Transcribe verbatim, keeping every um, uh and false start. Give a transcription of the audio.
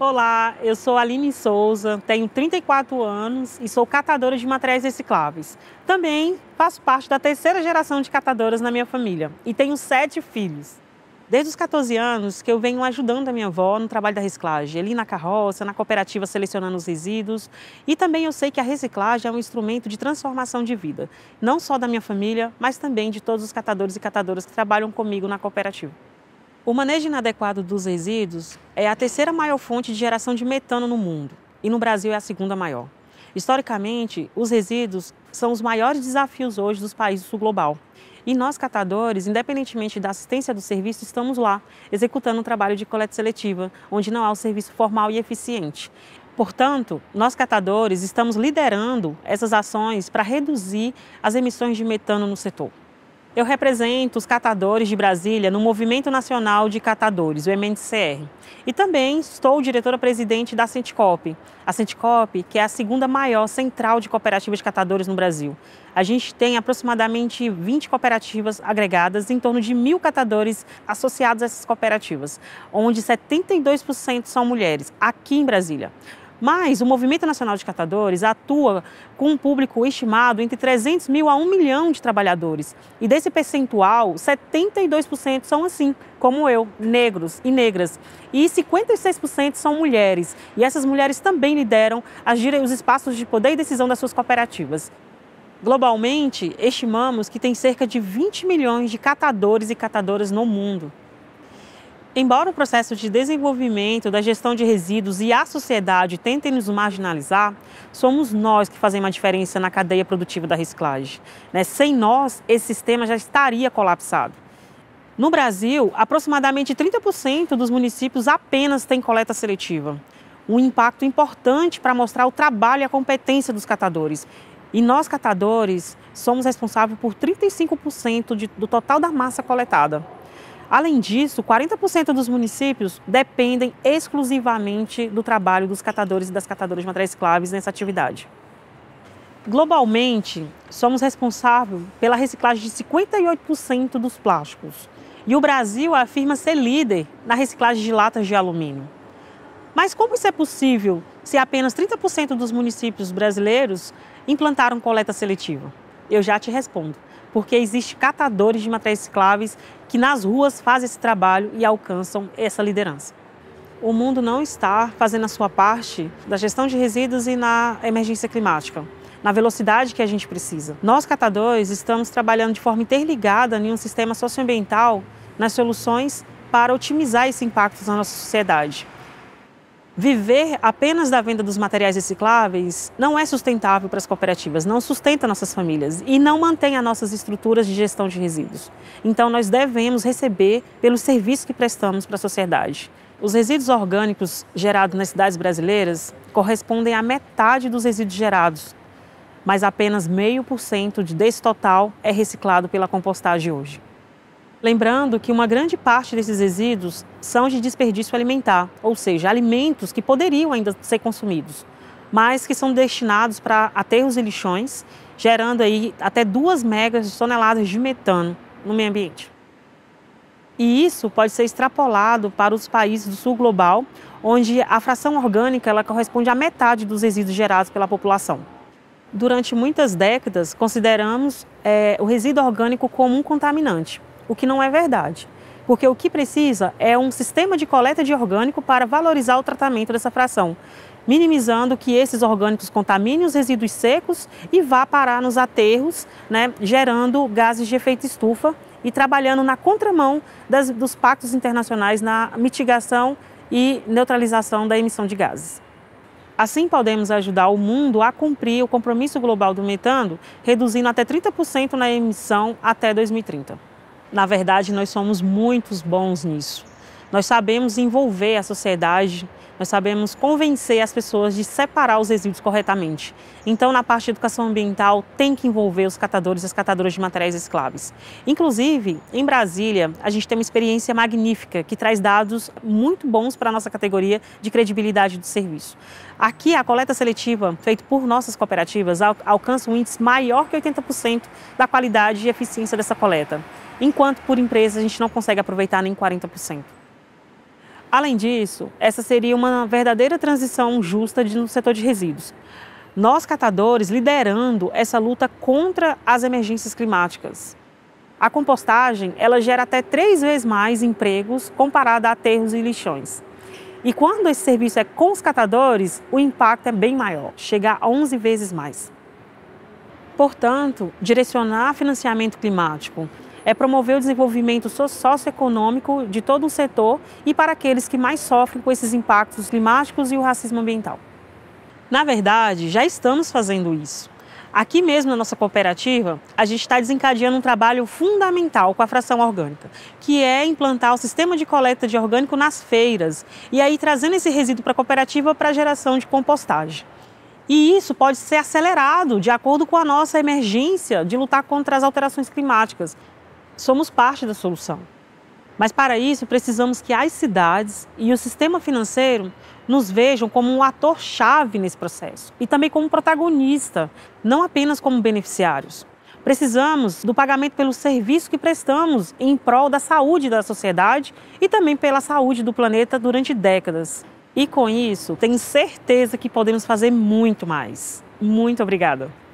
Olá, eu sou Aline Sousa, tenho trinta e quatro anos e sou catadora de materiais recicláveis. Também faço parte da terceira geração de catadoras na minha família e tenho sete filhos. Desde os quatorze anos que eu venho ajudando a minha avó no trabalho da reciclagem, ali na carroça, na cooperativa selecionando os resíduos. E também eu sei que a reciclagem é um instrumento de transformação de vida, não só da minha família, mas também de todos os catadores e catadoras que trabalham comigo na cooperativa. O manejo inadequado dos resíduos é a terceira maior fonte de geração de metano no mundo e no Brasil é a segunda maior. Historicamente, os resíduos são os maiores desafios hoje dos países do sul global. E nós, catadores, independentemente da assistência do serviço, estamos lá, executando um trabalho de coleta seletiva, onde não há um serviço formal e eficiente. Portanto, nós, catadores, estamos liderando essas ações para reduzir as emissões de metano no setor. Eu represento os catadores de Brasília no Movimento Nacional de Catadores, o M N C R. E também estou diretora-presidente da Centicop. A Centicop, que é a segunda maior central de cooperativas de catadores no Brasil. A gente tem aproximadamente vinte cooperativas agregadas, em torno de mil catadores associados a essas cooperativas, onde setenta e dois por cento são mulheres, aqui em Brasília. Mas o Movimento Nacional de Catadores atua com um público estimado entre trezentos mil a um milhão de trabalhadores. E desse percentual, setenta e dois por cento são assim, como eu, negros e negras. E cinquenta e seis por cento são mulheres. E essas mulheres também lideram as, os espaços de poder e decisão das suas cooperativas. Globalmente, estimamos que tem cerca de vinte milhões de catadores e catadoras no mundo. Embora o processo de desenvolvimento da gestão de resíduos e a sociedade tentem nos marginalizar, somos nós que fazemos a diferença na cadeia produtiva da reciclagem. Né? Sem nós, esse sistema já estaria colapsado. No Brasil, aproximadamente trinta por cento dos municípios apenas têm coleta seletiva. Um impacto importante para mostrar o trabalho e a competência dos catadores. E nós, catadores, somos responsáveis por trinta e cinco por cento de, do total da massa coletada. Além disso, quarenta por cento dos municípios dependem exclusivamente do trabalho dos catadores e das catadoras de materiais recicláveis nessa atividade. Globalmente, somos responsáveis pela reciclagem de cinquenta e oito por cento dos plásticos. E o Brasil afirma ser líder na reciclagem de latas de alumínio. Mas como isso é possível se apenas trinta por cento dos municípios brasileiros implantaram coleta seletiva? Eu já te respondo. Porque existem catadores de materiais recicláveis que nas ruas fazem esse trabalho e alcançam essa liderança. O mundo não está fazendo a sua parte da gestão de resíduos e na emergência climática, na velocidade que a gente precisa. Nós, catadores, estamos trabalhando de forma interligada em um sistema socioambiental nas soluções para otimizar esse impacto na nossa sociedade. Viver apenas da venda dos materiais recicláveis não é sustentável para as cooperativas, não sustenta nossas famílias e não mantém as nossas estruturas de gestão de resíduos. Então, nós devemos receber pelos serviços que prestamos para a sociedade. Os resíduos orgânicos gerados nas cidades brasileiras correspondem à metade dos resíduos gerados, mas apenas meio por cento desse total é reciclado pela compostagem hoje. Lembrando que uma grande parte desses resíduos são de desperdício alimentar, ou seja, alimentos que poderiam ainda ser consumidos, mas que são destinados para aterros e lixões, gerando aí até duas megas de toneladas de metano no meio ambiente. E isso pode ser extrapolado para os países do sul global, onde a fração orgânica ela corresponde à metade dos resíduos gerados pela população. Durante muitas décadas, consideramos é, o resíduo orgânico como um contaminante. O que não é verdade, porque o que precisa é um sistema de coleta de orgânico para valorizar o tratamento dessa fração, minimizando que esses orgânicos contaminem os resíduos secos e vá parar nos aterros, né, gerando gases de efeito estufa e trabalhando na contramão das, dos pactos internacionais na mitigação e neutralização da emissão de gases. Assim, podemos ajudar o mundo a cumprir o compromisso global do metano, reduzindo até trinta por cento na emissão até dois mil e trinta. Na verdade, nós somos muito bons nisso. Nós sabemos envolver a sociedade, nós sabemos convencer as pessoas de separar os resíduos corretamente. Então, na parte de educação ambiental, tem que envolver os catadores e as catadoras de materiais recicláveis. Inclusive, em Brasília, a gente tem uma experiência magnífica que traz dados muito bons para a nossa categoria de credibilidade do serviço. Aqui, a coleta seletiva, feita por nossas cooperativas, alcança um índice maior que oitenta por cento da qualidade e eficiência dessa coleta, enquanto por empresa a gente não consegue aproveitar nem quarenta por cento. Além disso, essa seria uma verdadeira transição justa no setor de resíduos. Nós, catadores, liderando essa luta contra as emergências climáticas. A compostagem, ela gera até três vezes mais empregos comparada a aterros e lixões. E quando esse serviço é com os catadores, o impacto é bem maior, chega a onze vezes mais. Portanto, direcionar financiamento climático é promover o desenvolvimento socioeconômico de todo um setor e para aqueles que mais sofrem com esses impactos climáticos e o racismo ambiental. Na verdade, já estamos fazendo isso. Aqui mesmo na nossa cooperativa, a gente está desencadeando um trabalho fundamental com a fração orgânica, que é implantar o sistema de coleta de orgânico nas feiras e aí trazendo esse resíduo para a cooperativa para a geração de compostagem. E isso pode ser acelerado de acordo com a nossa emergência de lutar contra as alterações climáticas. Somos parte da solução. Mas para isso precisamos que as cidades e o sistema financeiro nos vejam como um ator-chave nesse processo e também como protagonista, não apenas como beneficiários. Precisamos do pagamento pelo serviço que prestamos em prol da saúde da sociedade e também pela saúde do planeta durante décadas. E com isso, tenho certeza que podemos fazer muito mais. Muito obrigada!